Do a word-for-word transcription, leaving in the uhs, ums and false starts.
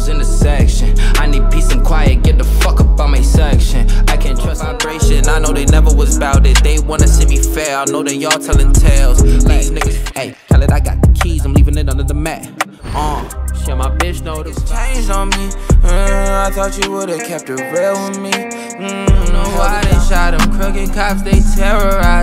in the section. I need peace and quiet, get the fuck up on my section. I can't trust vibration, I know they never was about it. They wanna see me fail, I know they y'all telling tales. These niggas, hey, tell it I got the keys, I'm leaving it under the mat. Uh, shit, my bitch know this changed on me. uh, I thought you would've kept it real with me. mm, Know why they shot them crooked cops, they terrorize